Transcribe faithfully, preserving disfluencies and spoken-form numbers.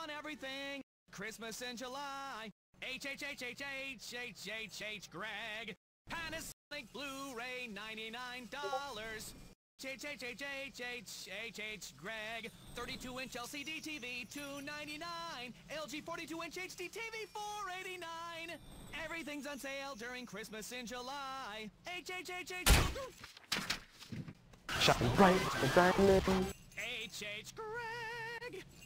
on everything. Christmas in July. H H H H H H H H Greg. Panasonic Blu-ray ninety-nine dollars. H H H H H H H Greg. thirty-two inch L C D T V two ninety-nine. L G forty-two inch H D T V four eighty-nine. Everything's on sale during Christmas in July. H H H H Shine bright and diamond. H H Greg.